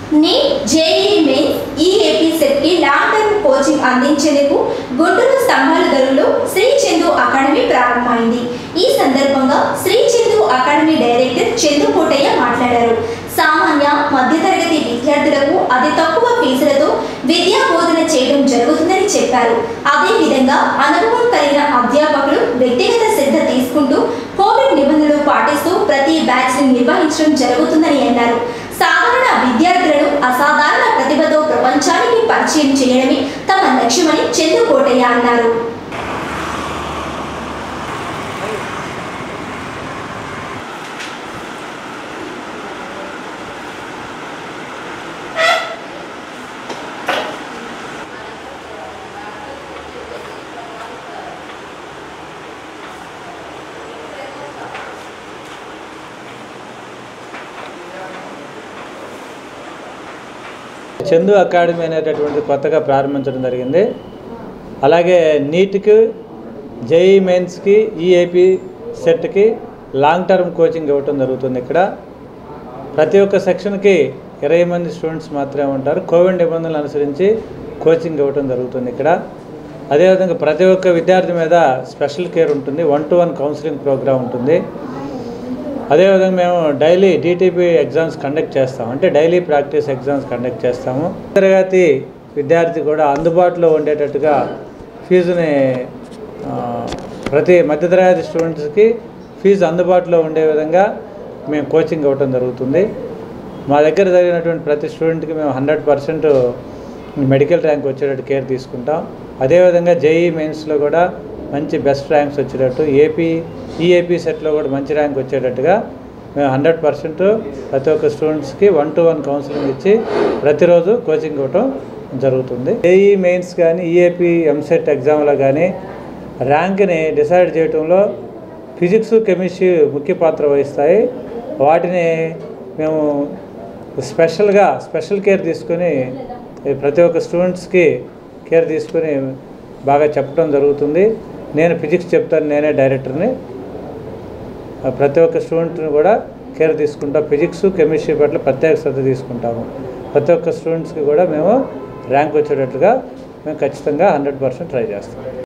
Neat JEE mains EAP సెట్కి long term coaching అందించేందుకు గుంటూరు స్తంభాలదరులో శ్రీ చందు అకాడమీ ప్రారంభమైంది. ఈ సందర్భంగా శ్రీ చందు అకాడమీ డైరెక్టర్ చందు కోటయ్య మాట్లాడారు. సామాన్య మధ్యతరగతి విద్యార్థులకు అతి తక్కువ ఫీజులతో విద్యా బోధన చేయడం జరుగుతుందని చెప్పారు. అదేవిధంగా అనుభవం కలిగిన అధ్యాపకులు వ్యక్తిగత శ్రద్ధ తీసుకుంటూ కోవిడ్ నిబంధనలు పాటిస్తూ ప్రతి బ్యాచ్ ని నిర్వహించడం జరుగుతుందని అన్నారు. సాధారణ విద్యార్థులను అసాధారణ ప్రతిభతో ప్రపంచానికి పరిచయం చేయడమే తమ లక్ష్యమని చందు కోటయ్య అన్నారు. చందు అకాడమీ అనేటటువంటి కొత్తగా ప్రారంభించడం జరిగింది. అలాగే నీట్కి, జేఈఈ మెయిన్స్కి, ఈఏపీ సెట్కి లాంగ్ టర్మ్ కోచింగ్ ఇవ్వటం జరుగుతుంది. ఇక్కడ ప్రతి ఒక్క సెక్షన్కి 20 మంది స్టూడెంట్స్ మాత్రమే ఉంటారు. కోవిడ్ నిబంధనలు అనుసరించి కోచింగ్ ఇవ్వటం జరుగుతుంది ఇక్కడ. అదేవిధంగా ప్రతి ఒక్క విద్యార్థి మీద స్పెషల్ కేర్ ఉంటుంది. 1-to-1 కౌన్సిలింగ్ ప్రోగ్రామ్ ఉంటుంది. అదేవిధంగా మేము డైలీ డిటిపి ఎగ్జామ్స్ కండక్ట్ చేస్తాము. అంటే డైలీ ప్రాక్టీస్ ఎగ్జామ్స్ కండక్ట్ చేస్తాము. తరగతి విద్యార్థి కూడా అందుబాటులో ఉండేటట్టుగా ఫీజుని ప్రతి మధ్యతరగతి స్టూడెంట్స్కి ఫీజు అందుబాటులో ఉండే విధంగా మేము కోచింగ్ ఇవ్వటం జరుగుతుంది. మా దగ్గర జరిగినటువంటి ప్రతి స్టూడెంట్కి మేము 100% మెడికల్ ర్యాంక్ వచ్చేటట్టు కేర్ తీసుకుంటాం. అదేవిధంగా జేఈఈ మెయిన్స్లో కూడా మంచి బెస్ట్ ర్యాంక్స్ వచ్చేటట్టు, ఈఏపీ సెట్లో కూడా మంచి ర్యాంక్ వచ్చేటట్టుగా మేము 100% ప్రతి ఒక్క స్టూడెంట్స్కి 1-to-1 కౌన్సిలింగ్ ఇచ్చి ప్రతిరోజు కోచింగ్ ఇవ్వటం జరుగుతుంది. జేఈఈ మెయిన్స్ కానీ, ఈఏపీ ఎంసెట్ ఎగ్జామ్లో కానీ ర్యాంక్ని డిసైడ్ చేయడంలో ఫిజిక్స్, కెమిస్ట్రీ ముఖ్య పాత్ర వహిస్తాయి. వాటిని మేము స్పెషల్ కేర్ తీసుకొని ప్రతి ఒక్క స్టూడెంట్స్కి కేర్ తీసుకొని బాగా చెప్పడం జరుగుతుంది. నేను ఫిజిక్స్ చెప్తాను, నేనే డైరెక్టర్ని. ప్రతి ఒక్క స్టూడెంట్ని కూడా కేర్ తీసుకుంటాం. ఫిజిక్స్, కెమిస్ట్రీ పట్ల ప్రత్యేక శ్రద్ధ తీసుకుంటాము. ప్రతి ఒక్క స్టూడెంట్స్కి కూడా మేము ర్యాంక్ వచ్చేటట్టుగా మేము ఖచ్చితంగా 100% ట్రై చేస్తాం.